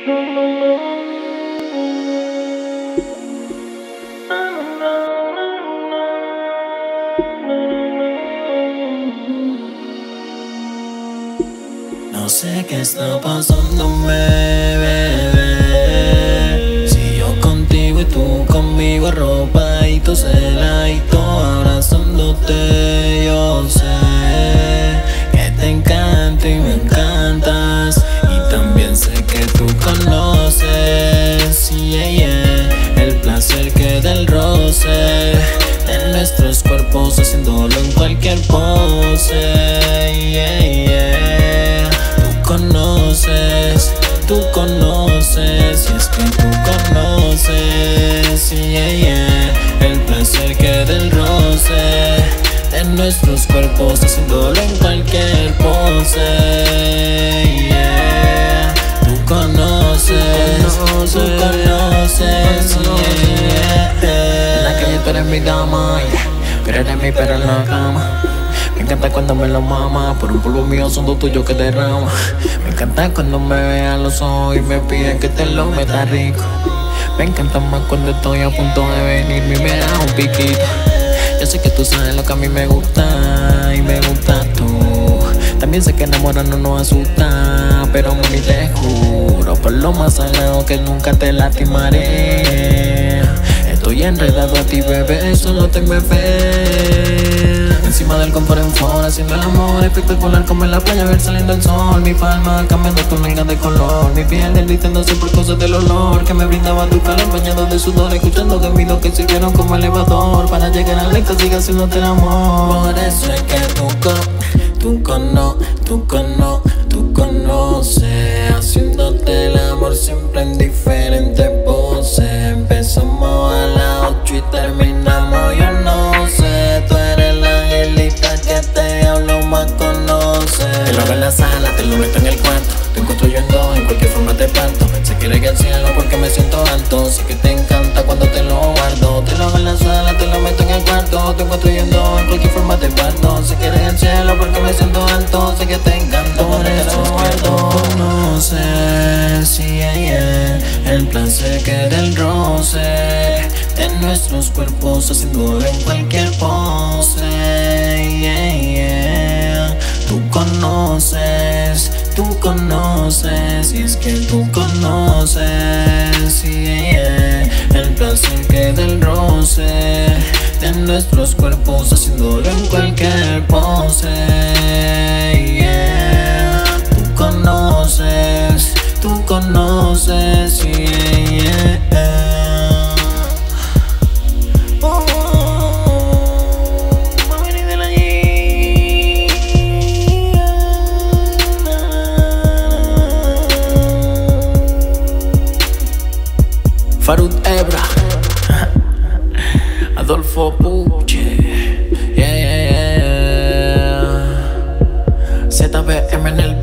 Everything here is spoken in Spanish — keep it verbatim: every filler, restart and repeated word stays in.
No sé qué está pasándome, bebé. Si yo contigo y tú conmigo, arropadito, celadito, abrazándote. Yo sé que te encanto y me encantas, y también sé que tú conoces, yeah, yeah, el placer que del roce de nuestros cuerpos, haciéndolo en cualquier pose, yeah, yeah. Tú conoces, tú conoces, y es que tú conoces, yeah, yeah, el placer que del roce de nuestros cuerpos, haciéndolo en cualquier pose, yeah. Tú conoces, tú conoces, yeah. En la calle tú eres mi dama, yeah, pero eres mi perro en la cama. Me encanta cuando me lo mama, por un polvo mío son dos tuyos que derrama. Me encanta cuando me ve a los ojos y me pide que te lo meta rico. Me encanta más cuando estoy a punto de venir y me da un piquito. Yo sé que tú sabes lo que a mí me gusta y me gusta tú. También sé que enamorarnos nos asusta, pero mami te juro por lo más sagrado que nunca te lastimaré. Estoy enredado a ti, bebé, solo tengo fe. Encima del confort en for, haciendo el amor espectacular como en la playa, ver saliendo el sol. Mi palma cambiando tu nalga de color, mi piel derritiéndose por cosas del olor que me brindaba tu calor, bañado de sudor, escuchando gemidos que sirvieron como elevador para llegar al éxtasis haciéndote el amor. Por eso es que tú con, tú cono, tú cono, tú conoces, haciéndote el amor siempre en diferentes poses. Empezamos a las ocho y terminamos, yo no sé. Tú eres la angelita que te diablo más conoce. Te lo hago en la sala, te lo meto en el cuarto, te encuentro yo en dos, en cualquier forma te parto. Se quiere ir al cielo porque me siento alto, sé que te encanta cuando te lo guardo. Te lo hago en la sala, te lo meto en el cuarto, te encuentro yo en dos, en cualquier forma te parto. Se quiere ir al cielo porque me siento alto, sé que te encanta cuando te lo guardo. Conoces, yeah, yeah, el placer que del roce de nuestros cuerpos, haciéndolo en cualquier pose, yeah, yeah. Tú conoces, tú conoces, y es que tú conoces, yeah, yeah, el placer que del roce de nuestros cuerpos, haciéndolo en cualquier pose, yeah. Tú conoces, tú conoces, yeah, yeah. Farud Ebra, Adolfo Puche, yeah, yeah, yeah. Z B M en el